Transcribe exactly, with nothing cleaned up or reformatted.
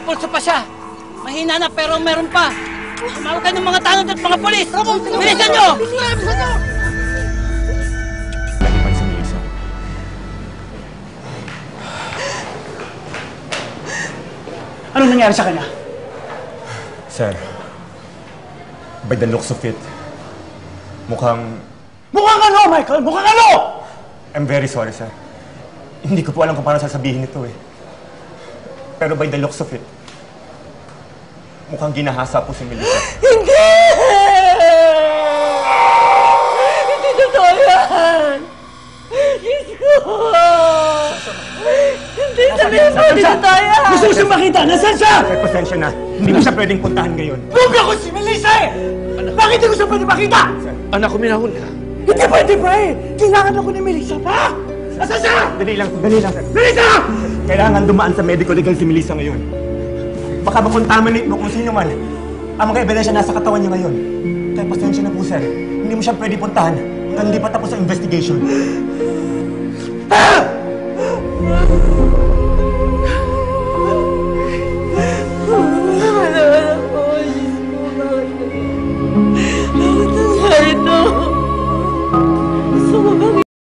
pulso pa siya. Mahina na pero meron pa. Tumawag kayo ng mga tanod at mga polis! Bilisan nyo! Bilisan nyo! Nalipan si Melissa. Anong nangyari sa kanya? Sir, by the looks of it, mukhang... Mukhang ano, Michael? Mukhang ano? I'm very sorry, sir. Hindi ko po alam kung paano sasabihin ito eh. Pero by the looks of it, mukhang ginahasa po si Melissa. Hindi! Hindi totoo yan! Diyos ko! Hindi sabihin mo, hindi totoo yan! Gusto ko siyang makita! Nasaan siya? Sir, pasensya na. Hindi ko siya pwedeng puntahan ngayon. Huwag ako si Melissa eh! Bakit hindi ko siya pwede makita? Anak ko, minahon ka. Hindi pwede pa eh! Kailangan ako ni Melissa pa! Nasaan siya? Dali lang, dali lang, sir. Melissa! Kailangan dumaan sa medical legal si Melissa ngayon. Baka makontaminate mo kung sino man. Ang mga ebidensya nasa katawan niya ngayon. Kaya pasensya na po, sir. Hindi mo siya pwede puntahan hanggang hindi pa tapos ang investigation.